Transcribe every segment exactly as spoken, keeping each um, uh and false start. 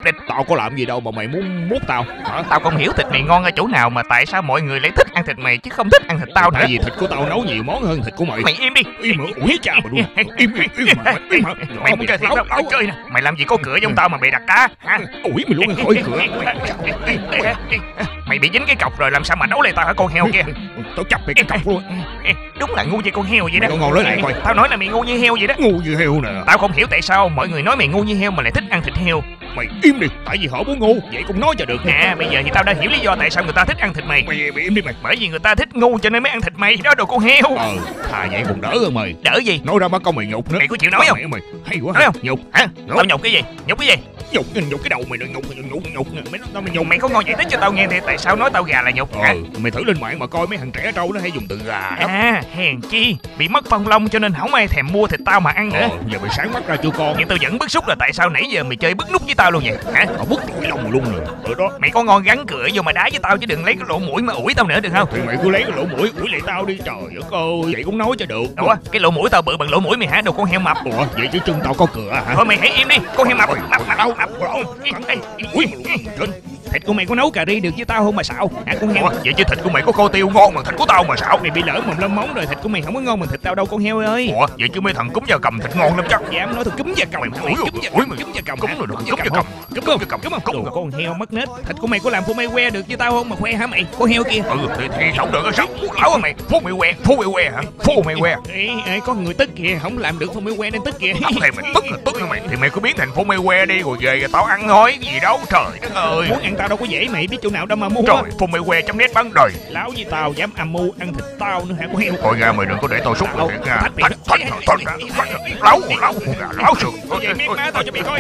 Địch, tao có làm gì đâu mà mày muốn mút tao hả? Tao không hiểu thịt mày ngon ở chỗ nào mà tại sao mọi người lại thích ăn thịt mày chứ không thích ăn thịt tao nữa. Tại vì thịt của tao nấu nhiều món hơn thịt của mày. Mày im đi. Im mà ủi cha mà luôn. Im im im mà. Im mà. Mày muốn chơi thiệt đâu? Tao chơi nè. Mày làm gì có cửa giống tao mà bị đặt cá hả? Ủi mày luôn khỏi cửa. Mày bị dính cái cọc rồi làm sao mà đấu lại tao hả con heo kia? Tao chấp mày cái cọc luôn. Đúng là ngu như con heo vậy đó. Mày ngon nói lại coi. Tao nói là mày ngu như heo vậy đó. Ngu như heo nè. Tao không hiểu tại sao mọi người nói mày ngu như heo mà lại thích ăn thịt heo. Mày im đi, tại vì họ muốn ngu, vậy cũng nói cho được. Nè, bây giờ thì tao đã hiểu lý do tại sao người ta thích ăn thịt mày. Mày, mày im đi mày. Bởi vì người ta thích ngu cho nên mới ăn thịt mày, đó đồ con heo. Ờ, thà vậy còn đỡ hơn mày. Đỡ gì? Nói ra mất công mày nhục nữa. Mày có chịu nói không? Mày, mày hay quá. Nói không? Nhục hả? Nhục. Tao nhục cái gì? Nhục cái gì? Nhục nhục cái đầu mày rồi nhục nhục nhục nhục mày nói tao mày nhục. Mày có ngon giải thích cho tao nghe thì tại sao nói tao gà là nhục hả? Ừ, mày thử lên mạng mà coi mấy thằng trẻ trâu nó hay dùng từ gà đó. À, hèn chi, bị mất phong long cho nên không ai thèm mua thịt tao mà ăn nữa. Ờ, giờ mày sáng mắt ra chưa con? Nhưng tao vẫn bức xúc là tại sao nãy giờ mày chơi bức nút với tao luôn vậy hả? Tao bức tụi lòng luôn rồi. Ở đó. Mày có ngon gắn cửa vô mà đá với tao chứ đừng lấy cái lỗ mũi mà ủi tao nữa được không? Thì mày cứ lấy cái lỗ mũi ủi lại tao đi trời ơi ơi, vậy cũng nói cho được. Ủa, cái lỗ mũi tao bự bằng lỗ mũi mày hả? Đồ con heo mập. Ủa, vậy chứ chân tao có cửa hả? Thôi mày hãy im đi, con heo mập. Mập mập đâu mập. Ui mà thịt của mày có nấu cà ri được với tao không mà sao? À con heo. Ủa, vậy chứ thịt của mày có khô tiêu ngon bằng thịt của tao mà sao? Mày bị lỡ mồm lông móng rồi, thịt của mày không có ngon bằng thịt tao đâu con heo ơi. Ủa, vậy chứ mấy thằng cúm da cầm thịt ngon lắm chắc. Dám nói tôi cúm da cầm. Mày Ủi cúm da cầm. Cúm da cầm. Cúm rồi, cúm da cầm. Cúm da cầm. Cúm da cầm. Con heo mất nết. Thịt của mày có làm phô mai que được với tao không mà khoe hả mày? Con heo kia. Ừ thì thì không được sao? Áo à mày. Phô mai que, phô mai que hả? Phô mai que. Ê, có người tức kìa, không làm được phô mai que nên tức kìa. Thì mày tức là tức hả mày? Thì mày cứ biến thành phô mai que đi rồi về tao ăn thôi, cái gì đâu. Trời đất ơi. Muốn ăn tao đâu có dễ mày, biết chỗ nào đâu mà mua. Trời, phô mai que chấm nét bán đời. Láo với tao dám âm mưu ăn thịt tao nữa hả con heo? Thôi ra mày đừng có để tao xúc được thiệt nha. Thách thách thách láo láo láo sườn. Vậy miếng má tao cho mày coi.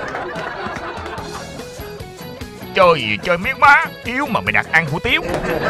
Chơi gì chơi miếng má, yếu mà mày đặt ăn hủ tiếu.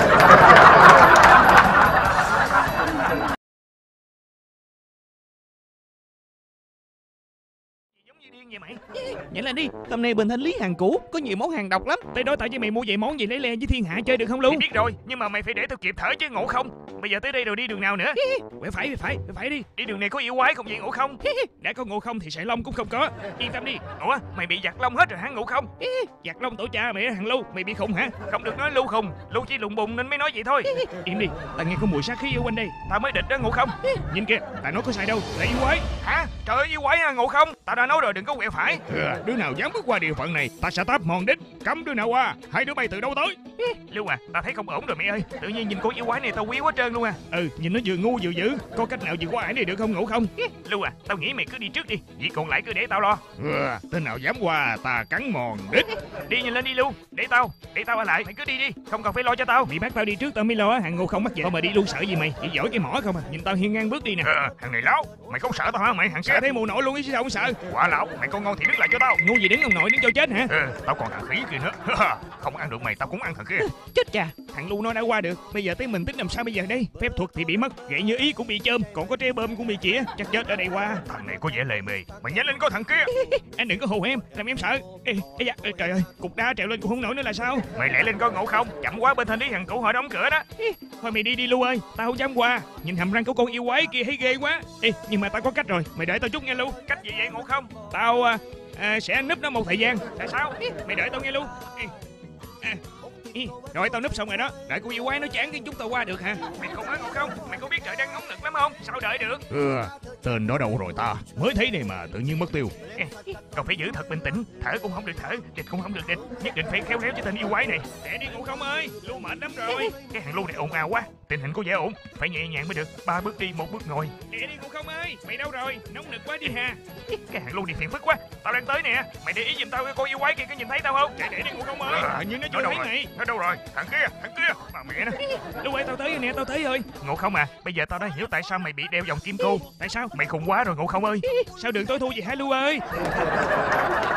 Vậy mày nhảy lên đi, hôm nay Bình Thanh Lý hàng cũ có nhiều món hàng độc lắm. Tao nói tao với mày mua vậy món gì lấy le với thiên hạ chơi được không luôn? Mày biết rồi, nhưng mà mày phải để tao kịp thở chứ, ngộ không? Bây giờ tới đây rồi đi đường nào nữa? Quẹo phải, quẹo phải, quẹo phải đi. Đi đường này có yêu quái không vậy ngộ không? Đã có Ngộ Không thì sợi lông cũng không có. Yên tâm đi. Ủa, mày bị giặt lông hết rồi hả ngộ không? Giặt lông tổ cha mày thằng Lưu, mày bị khùng hả? Không được nói Lưu khùng, Lưu chỉ lùng bùng nên mới nói vậy thôi. Im đi, tao nghe có mùi sát khí ở quanh đây. Tao mới địch đó ngộ không? Nhìn kìa, tao nói có sai đâu, là yêu quái. Hả? Trời ơi yêu quái hả ngộ không? Tao đã nói rồi đừng có quẹo phải. Ừ, đứa nào dám bước qua địa phận này, ta sẽ táp mòn đích. Cấm đứa nào qua, hai đứa bay từ đâu tới? Lưu à, tao thấy không ổn rồi mày ơi. Tự nhiên nhìn con yêu quái này tao quý quá trơn luôn à. Ừ, nhìn nó vừa ngu vừa dữ. Có cách nào vượt qua ải này được không Ngộ Không? Lưu à, tao nghĩ mày cứ đi trước đi, việc còn lại cứ để tao lo. Ừ, tên nào dám qua ta cắn mòn đích. Đi nhanh lên đi Lưu, để tao, để tao ở lại. Mày cứ đi đi, không cần phải lo cho tao. Mày bắt tao đi trước tao mới lo á, hàng Ngộ Không bắt vậy. Thôi mà đi luôn sợ gì mày? Chỉ giỏi cái mỏ không à. Nhìn tao hiên ngang bước đi nè. Ờ, thằng này láo, mày không sợ tao hả mày? Thằng Sợ kia thấy mù nổi luôn chứ sao không sợ? quả lão, mày con ngon thì đứng lại cho tao. Ngu gì đứng ông nội đứng cho chết hả? Ừ, tao còn thằng khỉ kia nữa. Không ăn được mày, tao cũng ăn thằng kia. Chết chà, thằng Lu nó đã qua được. Bây giờ tới mình tính làm sao bây giờ đây? Phép thuật thì bị mất, gậy như ý cũng bị chôm, còn có tre bơm cũng bị chĩa, chắc chết ở đây qua. Thằng này có vẻ lề mề, mày nhanh lên coi thằng kia. Anh đừng có hù em, làm em sợ. Ê, ê da, ê, trời ơi, cục đá trèo lên cũng không nổi nữa là sao? Mày lẹ lên coi ngộ không? Chậm quá bên Thanh Lý thằng cũ họ đóng cửa đó. Thôi mày đi đi Lu ơi, tao không dám qua. Nhìn hàm răng của con yêu quái kia thấy ghê quá. Ê, nhưng mà tao có cách rồi, mày đợi tao chút nghe Lu. Cách gì vậy ngộ không? Tao à, à, sẽ núp nó một thời gian. Tại sao? Mày đợi tao nghe Lu. Ê, à, ê, rồi tao núp xong rồi đó, đợi con yêu quái nó chán cái chúng tao qua được hả? Mày không nói ngộ không? Mày có biết trời đang nóng nực lắm không? Sao đợi được? Ừ, tên đó đâu rồi ta? Mới thấy này mà tự nhiên mất tiêu. Còn phải giữ thật bình tĩnh, thở cũng không được thở, địch cũng không được địch, nhất định phải khéo léo cho tên yêu quái này. Để đi Ngộ Không ơi, Lu mệt lắm rồi. Cái hàng Lu này ồn ào quá, tình hình có vẻ ổn, phải nhẹ nhàng mới được. Ba bước đi, một bước ngồi. Để đi Ngộ Không ơi, mày đâu rồi? Nóng nực quá đi hà. Cái hàng Lu này phiền phức quá, tao đang tới nè. Mày để ý giùm tao cái con yêu quái kia có nhìn thấy tao không? Để để đi Ngộ Không ơi. À, nhưng nó chưa thấy mày. Nó đâu rồi? Thằng kia, thằng kia. Mà mẹ nó. Lu ơi, tao tới rồi nè, tao tới rồi. Ngộ Không à, bây giờ tao đã hiểu tại sao mày bị đeo vòng kim cô. Tại sao? Mày khùng quá rồi Ngộ Không ơi. Sao đường tối thu gì hả Lu ơi?